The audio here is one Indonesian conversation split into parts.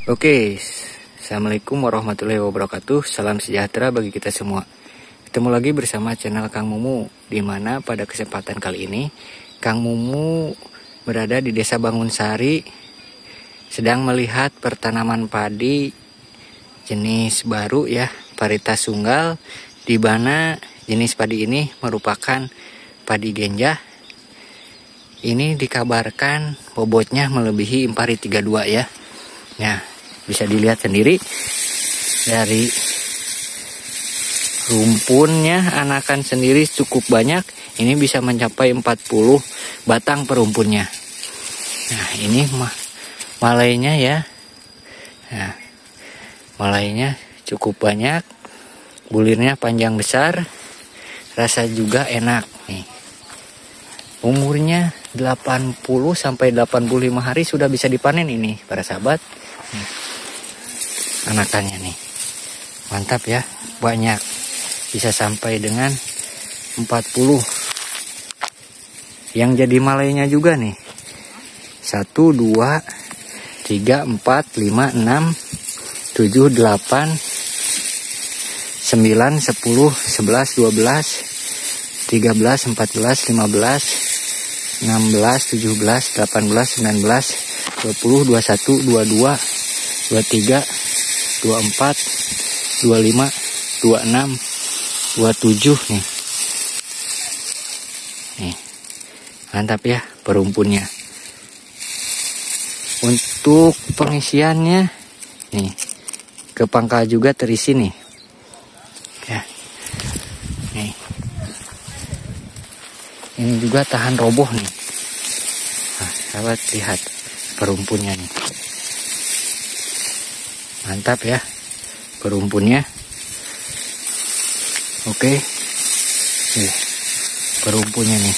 Oke, Assalamualaikum warahmatullahi wabarakatuh. Salam sejahtera bagi kita semua. Ketemu lagi bersama channel Kang Mumu, di mana pada kesempatan kali ini Kang Mumu berada di Desa Bangunsari, sedang melihat pertanaman padi jenis baru ya, varietas tunggal, di mana jenis padi ini merupakan padi genjah. Ini dikabarkan bobotnya melebihi impari 32 ya. Nah, bisa dilihat sendiri dari rumpunnya, anakan sendiri cukup banyak. Ini bisa mencapai 40 batang per rumpunnya. Nah, ini malainya ya. Nah, malainya cukup banyak. Bulirnya panjang besar. Rasa juga enak nih. Umurnya 80 sampai 85 hari sudah bisa dipanen ini para sahabat. Nih, anakannya nih mantap ya, banyak, bisa sampai dengan 40. Yang jadi malainya juga nih 1, 2, 3, 4, 5, 6, 7, 8, 9, 10, 11, 12, 13, 14, 15, 16, 17, 18, 19, 20, 21, 22, 23, 24, 25, 26, 27 nih. Nih, mantap ya perumpunnya. Untuk pengisiannya nih, ke pangkal juga terisi nih. Ya. Nih. Ini juga tahan roboh nih. Nah, sahabat lihat perumpunnya nih. Mantap ya perumpunnya. Oke. Nih, perumpunnya nih.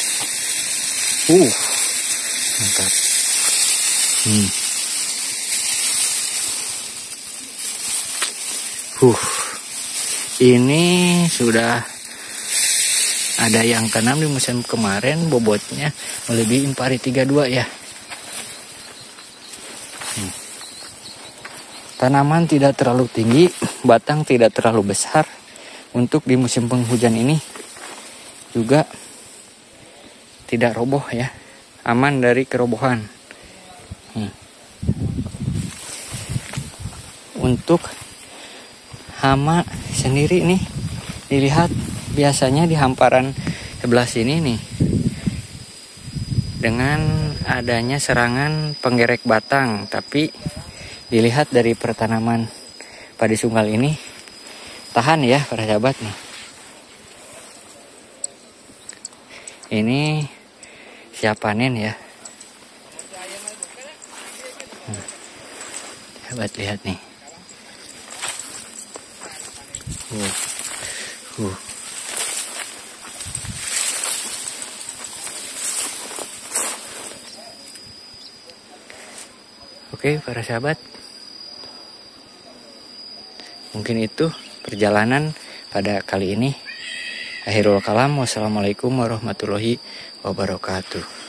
Mantap. Ini sudah ada yang tanam di musim kemarin, bobotnya melebihi impari 32 ya. Tanaman tidak terlalu tinggi, batang tidak terlalu besar. Untuk di musim penghujan ini juga tidak roboh ya, aman dari kerobohan. Untuk hama sendiri nih, dilihat biasanya di hamparan sebelah sini nih, dengan adanya serangan penggerek batang, tapi dilihat dari pertanaman padi tunggal ini tahan ya para sahabat nih. Ini siap panen ya. Sahabat lihat nih. Oke para sahabat, mungkin itu perjalanan pada kali ini. Akhirul kalam, wassalamualaikum warahmatullahi wabarakatuh.